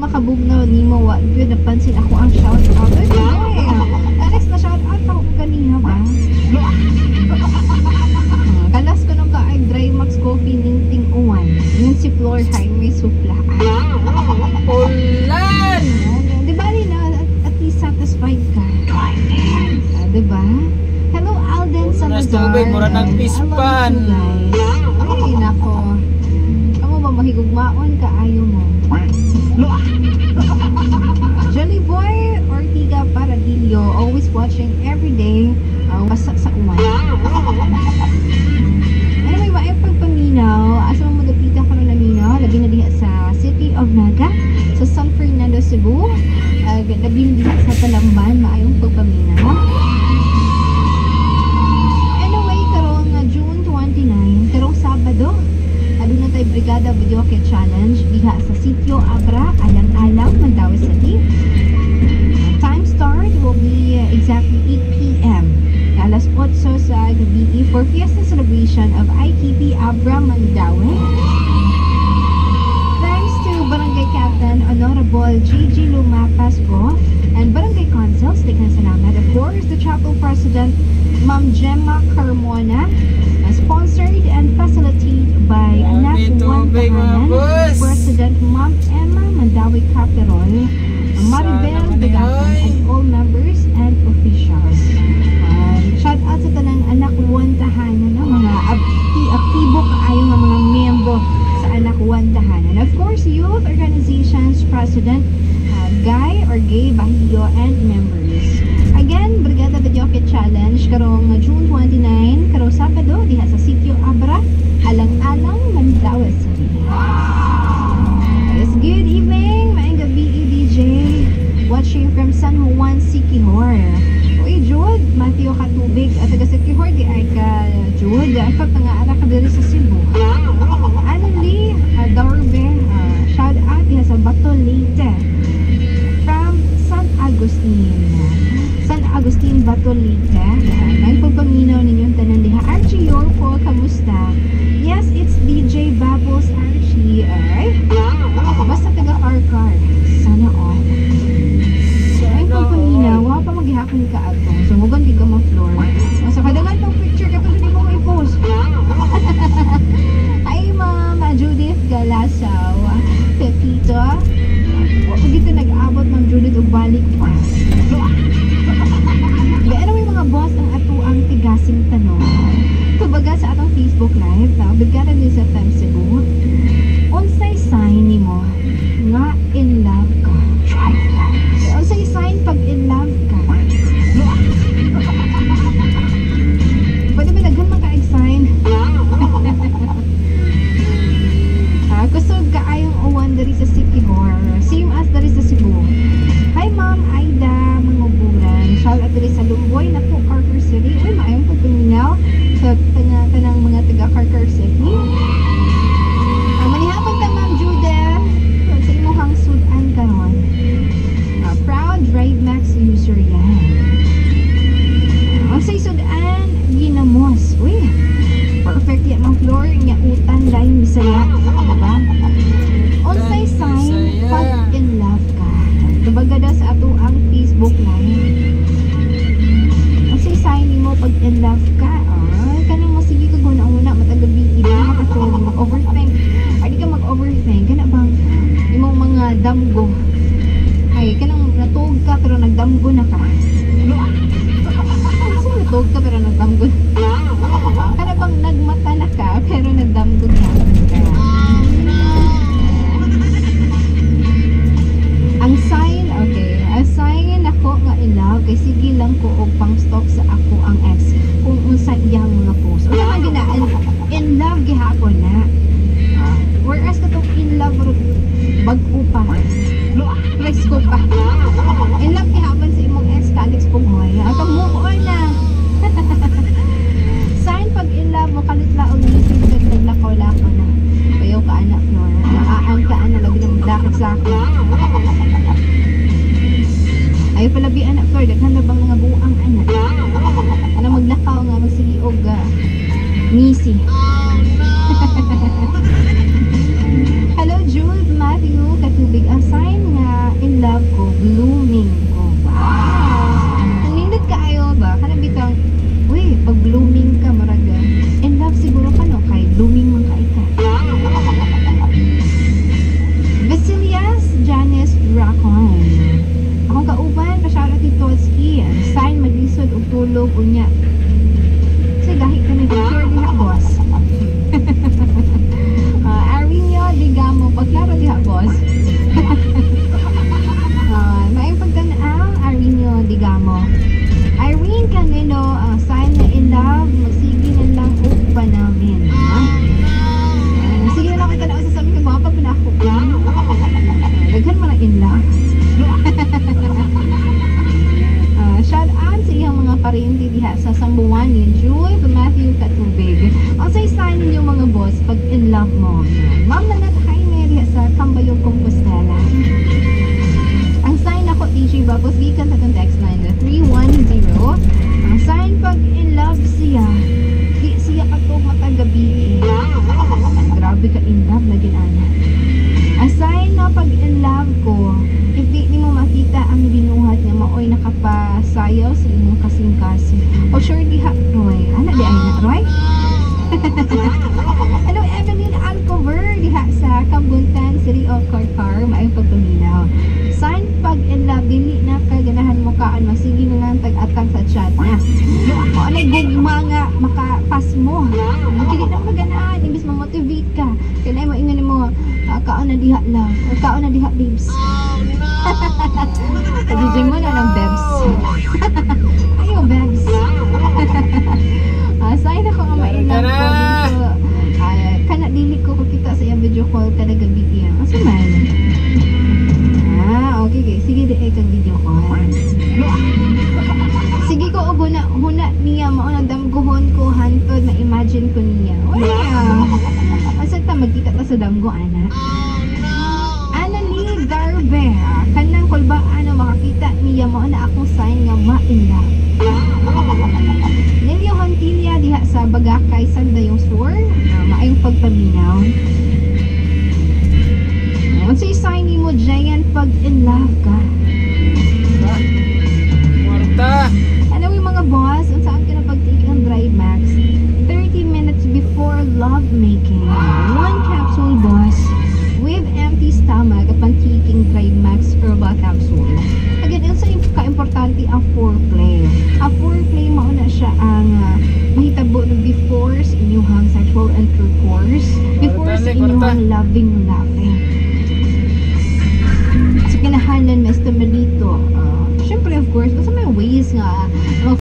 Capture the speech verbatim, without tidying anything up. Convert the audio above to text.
makabugnaw ni mo, wa gyud napansin ako ang shout out. Ay, next na shout out ako kaniha ba? Kalas ko nung ka ay Dry Max Coffee Ningting Uwan. Yun si Floor Highway Supla. Ulan! Di ba rin na at least satisfied ka? Uh, di ba? Hello Alden Salazar. Mura ng pispan. Ay nako. Kamu ba mahigugmaon ka ayaw mo? Jolly Boy Ortiga Paradillo, always watching every day. Uh, wasak sa uwan. Anyway, maayong pagpaminaw. Asa mo magapita ko na naminaw. Labi na diha sa City of Naga, sa San Fernando, Cebu. Uh, labi na diha sa Talamban. Maayong pagpaminaw. Anyway, karong uh, June twenty-nine, karong Sabado, ano na tayo Brigada Video Kit Challenge diha sa Sitio Abra, Alang-Alang, Mandaue City. Time start will be uh, exactly eight p m alas otso sa gabi for Fiesta Celebration of I K P Abra, Mandaue. Thanks to Barangay Captain Honorable J G Lumapasco and Barangay Councils, tignan salamat. Of course, the Chapel President Ma'am Gemma Carmona, uh, sponsored and facilitated by Anak Juan Tahanan, President Ma'am Emma Mandaue Capital, Maribel Begapan, and all members and officials. Shout out sa tanang Anak Juan Tahanan, no? Mga akti aktibo kaayo ng mga miyembro sa Anak Juan Tahanan. Of course, youth organizations president uh, Guy or Gay Bahio and members. Again, Brigada Video Kit Challenge karong June twenty-nine, karong Sabado diha sa Sitio Abra, Alang-Alang, Mandaue City. Yes, good evening, maayong gabi D J. Watching from San Juan, Siquijor. Uy, Jude, Matthew Katubig at taga Siquijor, di ay ka Jude. Ay pag nga ka diri sa Cebu. Anali, uh, Dorbe, uh, shout out diha sa Bato, Leyte. From San Agustin. San Agustin, Bato, Leyte. Uh, may pagpaminaw ninyong tanan diha. Archie Yorko, kamusta? Yes, it's D J Babos Archie. Alright? Basta taga Car-Car. Sana all. Ay pagpaminaw, wala pa maghihapon ka ato. So, mugan di ka ma-floor. So, kadagan tong picture ka pero di mo i-post. Ay, Ma'am Judith Galasaw. Pepito. Huwag dito nag-abot, Ma'am Judith, o balik pa. Ano may mga boss ang ato ang tigasing tanong? Kumbaga sa atong Facebook Live, na Brigada din sa F M Cebu. Unsay sign ni mo nga in love ka? Unsay sign pag in love ka? Pwede ba naghan maka-sign? uh, kusog ka ayong uwan dari sa Siquijor. Same as dari sa Cebu. Hi Ma'am Aida Manguburan. Shout out dari sa Lumboy na po, Carter City. Uy, maayong pagpaminaw sa tanang mga taga Carter City. Uh, manihapon ka Ma'am Judith sa imuhang sudan karon. Uh, proud Drive Max user yan. Ang say sudan ginamos. Uy, perfect yan ang floor niya utan dahil misaya. Diba? Unsay sign pag in love ka? Kabagada sa ato ang Facebook Live. Unsay sign mo pag in love ka? Ay, kanang masige ka guna-una matagabi hindi makatulog mag-overthink. Ay, di ka mag-overthink. Kana bang imong mga damgo? Ay, kanang natug ka pero nagdamgo na ka. Ay, sino natug ka pero nagdamgo na ka? Kana bang nagmata na ka pero nagdamgo na ka? Ang sign, okay. Ang sign ako nga in love kay sige lang ko og pang stalk sa ako ang ex kung unsa iyang mga post. Una man ginaan in love gihapon na. Uh, whereas katong in love bag-o pa. Flex ko pa. In love gihapon sa imong ex Calix Pugoy. Ato move on na. Sign pag in love mo kalit laog nisig sa naglakaw-lakaw na. Payaw ka anak Flora. Nakaan ka anak labi ng dakit sa akin. Ay palabi anak Flor, daghan na bang mga buang anak? Ano maglakaw nga magsigiog uh, misi. Oh no. Hello Jude, Matthew, katubig ang sign nga love unya. Say gahi kami picture diha boss. uh, Arinio Digamo, pagklaro diha boss. uh, Maayong pagtanaw, Arinio Digamo. Irene Canelo, uh, sign na in love, magsige na lang upa namin. Uh, sige na lang kita na sa sabi ko, mga pag pinakop lang. Daghan mo na in love. uh, shout out sa iyang mga parinti diha sa Sambuanin, Joy, Matthew Katubig. Ang say sign ninyo mga boss pag in love mo. Ma'am Nanat Jaime diha sa Cambayog, Compostela. Ang sign ako D J Babos gikan sa text line na three one zero. Ang sign pag in love siya, di siya katong matagabi. Grabe ka in love lagi ana. Ang sign na pag in love ko, if di, di mo makita ang binuhat nga maoy nakapasayaw sa imong kasing-kasing. O sure di ha, Roy. Ano di ay na, Roy? Hello, Evelyn Alcover, diha sa Kabuntan, City of Carcar, maayong pagpaminaw. Sign pag in love, dili na kaganahan mo kaan, magsige na lang tag-atag sa chat na. O anay gugma nga, makapas mo. Dili na maganahan, imbis ma-motivate ka. Kaya mo ingan mo, uh, kaon na diha lang, or kaon na diha babes. Pag-D J mo na ng babes. Ayaw babes. uh, sign ako nga ma-in-love ko dito. Uh, kana dili ko kita sa iyang video call kada gabi iya. Asa man? Ah, okay okay. Sige di ay kang video call. Sige ko og huna huna niya mao nang damgohon ko hantod na imagine ko niya. Wow. Asa ta magkita ta sa damgo ana? Ana ni Darbe. Kanang kulba ano makakita niya mao na akong sign nga ma-in love. Nelio Hontilia diha sa Bagakay, Sandayong Sur. Uh, maayong pagpaminaw. Once say sign mo giant pag in love ka. Marta. Ano yung mga boss? Kung saan ka na pag-take ang Drive Max? thirty minutes before love making. One capsule boss with empty stomach upon taking Drive Max Herbal Capsule. Again, yun sa ka-importante ang foreplay. Ang foreplay mauna siya ang uh, mahitabo na before sa inyong sexual intercourse, before sa inyong loving loving. Sa kinahanan, Mister Melito, uh, syempre of course, kasi may ways nga